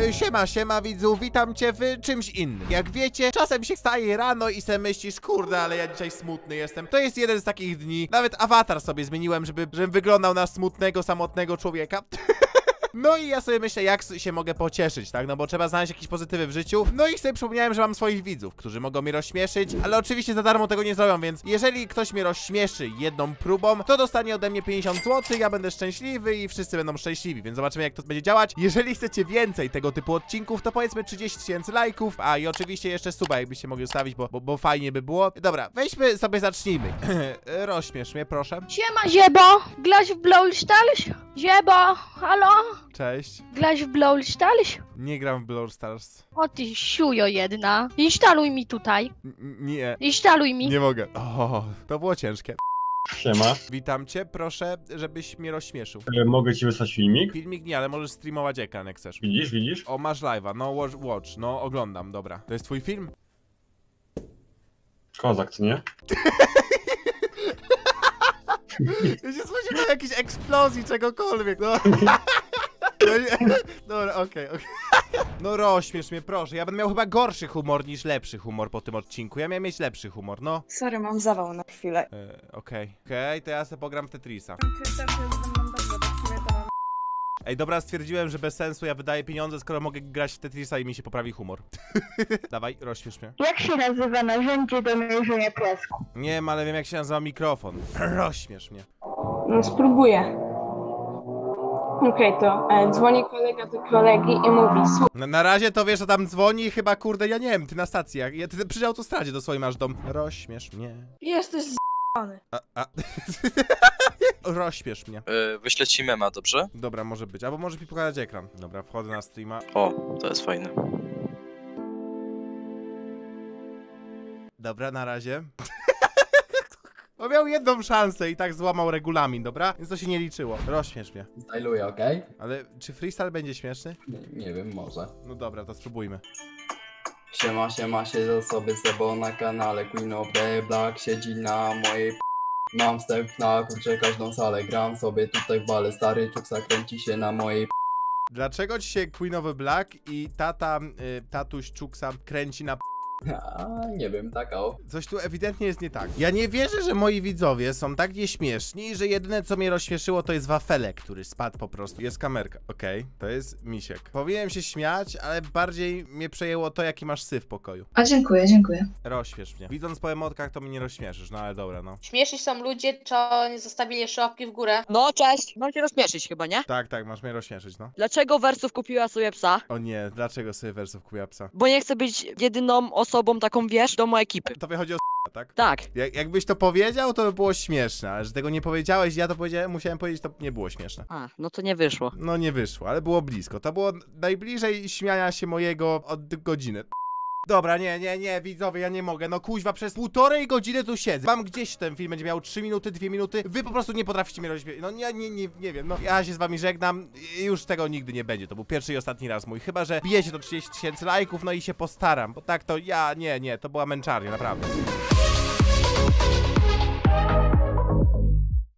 Siema widzów, witam cię w czymś innym. Jak wiecie, czasem się wstaje rano i se myślisz, kurde, ale ja dzisiaj smutny jestem. To jest jeden z takich dni. Nawet awatar sobie zmieniłem, żebym wyglądał na smutnego, samotnego człowieka. No i ja sobie myślę, jak się mogę pocieszyć, tak? No bo trzeba znaleźć jakieś pozytywy w życiu. No i sobie przypomniałem, że mam swoich widzów, którzy mogą mnie rozśmieszyć, ale oczywiście za darmo tego nie zrobią, więc jeżeli ktoś mnie rozśmieszy jedną próbą, to dostanie ode mnie 50 zł, ja będę szczęśliwy i wszyscy będą szczęśliwi, więc zobaczymy, jak to będzie działać. Jeżeli chcecie więcej tego typu odcinków, to powiedzmy 30 000 lajków, a i oczywiście jeszcze suba, jakbyście mogli ustawić, bo fajnie by było. Dobra, weźmy sobie, zacznijmy. Rozśmiesz mnie, proszę. Siema, Ziebo! Grać w Brawl Stars? Ziebo, halo? Cześć. Grać w Brawl Stars? Nie gram w Brawl Stars. O ty siujo jedna. Instaluj mi tutaj. Nie. Instaluj mi. Nie mogę. O, to było ciężkie. Siema. Witam cię, proszę, żebyś mnie rozśmieszył. Mogę ci wysłać filmik? Filmik nie, ale możesz streamować ekran, jak chcesz. Widzisz? O, masz live'a, no watch, no oglądam, dobra. To jest twój film? Kozak, co nie? Ja się spodziewałem jakiejś eksplozji, czegokolwiek, no. Dobra, okej. No rozśmiesz mnie, proszę. Ja będę miał chyba gorszy humor niż lepszy humor po tym odcinku. Ja miałem mieć lepszy humor, no. Sorry, mam zawał na chwilę. Okej, to ja sobie pogram w Tetrisa. Ej, dobra, stwierdziłem, że bez sensu ja wydaję pieniądze, skoro mogę grać w Tetrisa i mi się poprawi humor. Dawaj, rozśmiesz mnie. Jak się nazywa narzędzie do mierzenia piasku? Nie wiem, ale wiem, jak się nazywa mikrofon. Rozśmiesz mnie. No spróbuję. Okej, to dzwoni kolega do kolegi i mówi: Na razie to wiesz, że tam dzwoni chyba, kurde, ja nie wiem, ty na stacji, ty przy autostradzie do swojej masz dom. Rozśmiesz mnie. Jesteś z***ny. Rozśmiesz mnie. Wyślę ci mema, dobrze? Dobra, może być, albo możesz mi pokazać ekran. Dobra, wchodzę na streama. O, to jest fajne. Dobra, na razie. On miał jedną szansę i tak złamał regulamin, dobra? Więc to się nie liczyło. Rozśmiesz mnie. Styluję, okej? Ale czy freestyle będzie śmieszny? Nie wiem, może. No dobra, to spróbujmy. Siema, siedzę sobie z sobą na kanale Queen of the Black. Siedzi na mojej Mam wstęp na kurczę każdą salę. Gram sobie tutaj w bale. Stary czuksa kręci się na mojej Dlaczego ci się Queen of the Black i tatuś Czuksa kręci na nie wiem, taka o. Coś tu ewidentnie jest nie tak. Ja nie wierzę, że moi widzowie są tak nieśmieszni, że jedyne co mnie rozśmieszyło to jest wafelek, który spadł po prostu. Jest kamerka. Okej, to jest misiek. Powinienem się śmiać, ale bardziej mnie przejęło to, jaki masz syf w pokoju. A dziękuję. Rozśmiesz mnie. Widząc po emotkach, to mnie nie rozśmieszysz, no ale dobra, no. Śmieszyć są ludzie, co nie zostawili jeszcze łapki w górę. No cześć, mam cię rozśmieszyć chyba, nie? Tak, masz mnie rozśmieszyć, no. Dlaczego Wersów kupiła sobie psa? O nie, dlaczego sobie Wersów kupiła psa? Bo nie chcę być jedyną osobą taką, wiesz, do mojej ekipy. To wychodzi o tak? Tak. Jakbyś to powiedział, to by było śmieszne, ale że tego nie powiedziałeś, ja to powiedziałem, musiałem powiedzieć, to nie było śmieszne. A, no to nie wyszło. No nie wyszło, ale było blisko. To było najbliżej śmiania się mojego od godziny. Dobra, nie, widzowie, ja nie mogę. No kuźwa, przez 1,5 godziny tu siedzę. Mam gdzieś ten film będzie miał 3 minuty, 2 minuty. Wy po prostu nie potraficie mnie rozśmieszyć. No nie wiem, no ja się z wami żegnam. Już tego nigdy nie będzie. To był pierwszy i ostatni raz mój. Chyba że bijecie to 30 000 lajków, no i się postaram. Bo tak to ja, nie, to była męczarnia, naprawdę.